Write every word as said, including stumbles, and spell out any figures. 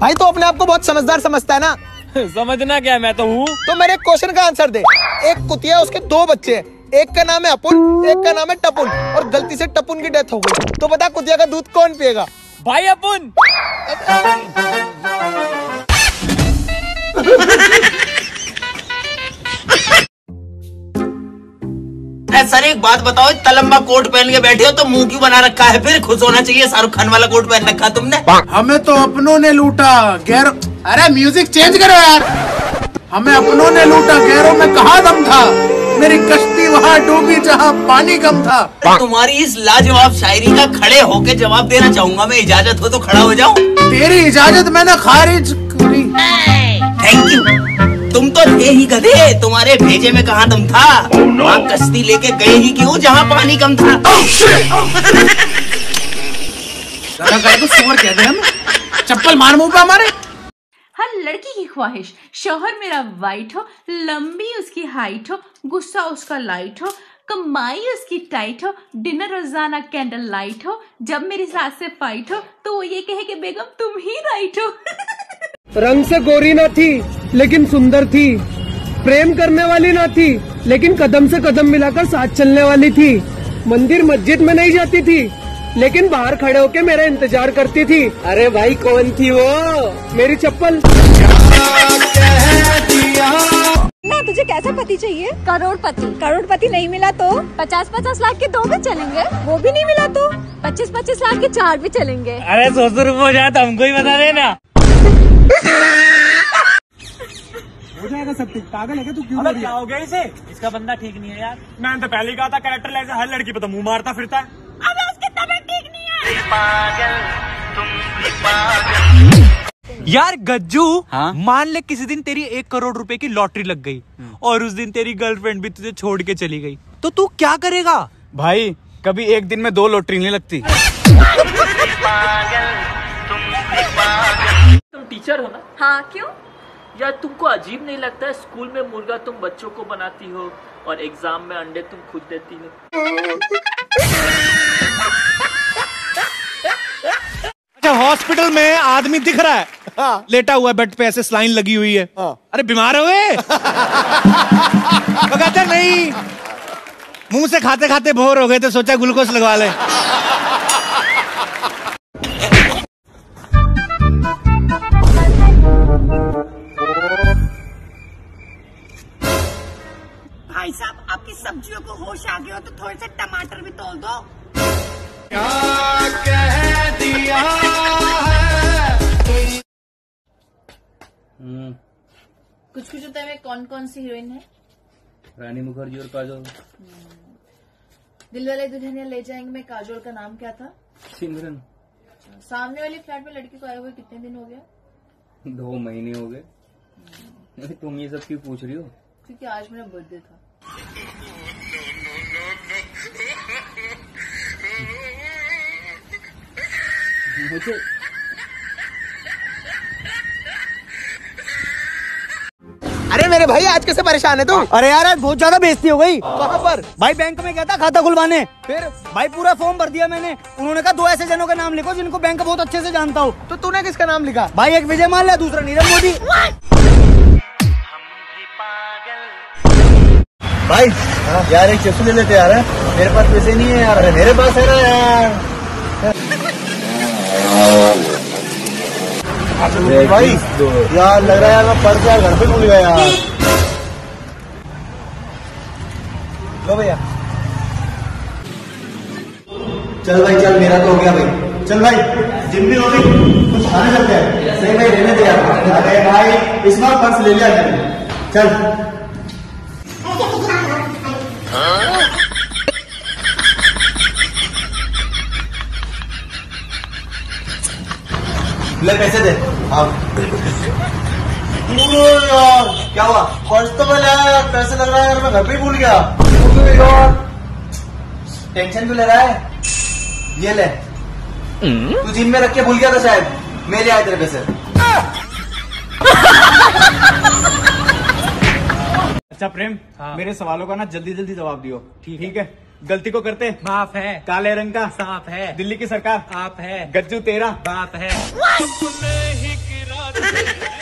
भाई तो अपने आप को बहुत समझदार समझता है ना। समझना क्या, मैं तो हूँ। तो मेरे क्वेश्चन का आंसर दे। एक कुतिया, उसके दो बच्चे, एक का नाम है अपुन, एक का नाम है टपुन, और गलती से टपुन की डेथ हो गई, तो बता कुतिया का दूध कौन पिएगा? भाई अपुन। सर एक बात बताओ, इतना लंबा कोट पहन के बैठे हो तो मुंह क्यों बना रखा है? फिर खुश होना चाहिए, शाहरुख खान वाला कोट पहन रखा तुमने। हमें तो अपनों ने लूटा, गैर अरे म्यूजिक चेंज करो यार। हमें अपनों ने लूटा, गैरों में कहाँ दम था, मेरी कश्ती वहाँ डूबी जहाँ पानी कम था। तुम्हारी इस लाजवाब शायरी का खड़े होके जवाब देना चाहूंगा मैं। इजाजत हो तो खड़ा हो जाऊं? तेरी इजाजत मैंने खारिज करी। Thank you. तुम तो थे ही गधे, तुम्हारे भेजे में कहाँ दम था? वहाँ कश्ती लेके गए ही क्यों जहाँ पानी कम था? तो सुअर कहते हैं, चप्पल मार मुंह पे हमारे। हर लड़की की ख्वाहिश शौहर मेरा वाइट हो, लंबी उसकी हाइट हो, गुस्सा उसका लाइट हो, कमाई उसकी टाइट हो, डिनर रोजाना कैंडल लाइट हो, जब मेरी सास से फाइट हो तो वो ये कहे कि बेगम तुम ही राइट हो। रंग से गोरी ना थी लेकिन सुंदर थी, प्रेम करने वाली ना थी लेकिन कदम से कदम मिलाकर साथ चलने वाली थी, मंदिर मस्जिद में नहीं जाती थी लेकिन बाहर खड़े होके मेरा इंतजार करती थी। अरे भाई कौन थी वो? मेरी चप्पल। ना तुझे कैसा पति चाहिए? करोड़पति। करोड़पति नहीं मिला तो पचास पचास लाख के दो भी चलेंगे, वो भी नहीं मिला तो पच्चीस पच्चीस लाख के चार भी चलेंगे। अरे सौ सौ रुपये हो जाए तो हमको ही बता देना। हो जाएगा सब ठीक। पागल है क्या तू? क्यों? क्या हो गया इसे? इसका बंदा ठीक नहीं है यार। मैंने तो पहले ही कहा था कैरेक्टर ऐसे हर लड़की पे तो मुंह मारता फिरता है। अबे उसकी तबीयत ठीक नहीं है। पागल, तुम भी पागल। यार गज्जू, हाँ? मान ले किसी दिन तेरी एक करोड़ रुपए की लॉटरी लग गई और उस दिन तेरी गर्लफ्रेंड भी तुझे छोड़ के चली गई, तो तू क्या करेगा? भाई कभी एक दिन में दो लॉटरी नहीं लगती। तुम टीचर हो ना? हाँ क्यों? यार तुमको अजीब नहीं लगता है स्कूल में मुर्गा तुम बच्चों को बनाती हो और एग्जाम में अंडे तुम खुद देती हो? अच्छा हॉस्पिटल में आदमी दिख रहा है, हाँ। लेटा हुआ बेड पे, ऐसे स्लाइन लगी हुई है, हाँ। अरे बीमार हो गए? तो कहते नहीं, मुंह से खाते खाते बोर हो गए तो सोचा ग्लूकोज लगवा ले। भाई साहब आपकी सब्जियों को होश आ गया हो तो थोड़े से टमाटर भी तोल दो। क्या कह दिया है? कुछ कुछ होता है में कौन कौन सी हीरोइन है? रानी मुखर्जी और काजोल। दिलवाले दुल्हनिया ले जाएंगे में काजोल का नाम क्या था? सिमरन। सामने वाली फ्लैट में लड़की को आए हुए कितने दिन हो गया? दो महीने हो गए। तुम ये सब क्यों पूछ रही हो? क्योंकि आज मेरा बर्थडे था। मुझे अरे मेरे भाई आज कैसे परेशान है तू? अरे यार आज बहुत ज्यादा बेइज्जती हो गई। कहाँ पर? भाई बैंक में गया था खाता खुलवाने, फिर भाई पूरा फॉर्म भर दिया मैंने। उन्होंने कहा दो ऐसे जनों का नाम लिखो जिनको बैंक बहुत अच्छे से जानता हूँ। तो तूने किसका नाम लिखा? भाई एक विजय माल्या, दूसरा नीरव मोदी। भाई यार एक चिप्स ले लेते यार, मेरे पास पैसे नहीं है यार। अरे मेरे पास है ना यार। भाई यार लग रहा है यार मैं पर्स यार घर पे भूल गया यार। लो भैया चल भाई चल, मेरा तो हो गया भाई। चल भाई जिम भी हो गई, कुछ खाने चलते हैं। नहीं भाई रहने दे यार। अरे भाई इस बार पर्स ले लिया मैंने, चल। ले पैसे दे। हाँ यार क्या हुआ? पर्स तो मैं लाया यार, पैसे लग रहा है यार, मैं घर पे ही भूल गया यार। टेंशन क्यों ले रहा है? ये ले, तू जिम में रख के भूल गया था शायद, मेरे आए तेरे पैसे। अच्छा प्रेम, हाँ। मेरे सवालों का ना जल्दी जल्दी जवाब दियो। ठीक है? गलती को करते माफ है, काले रंग का साफ है, दिल्ली की सरकार आप है, गज्जू तेरा बाप है। है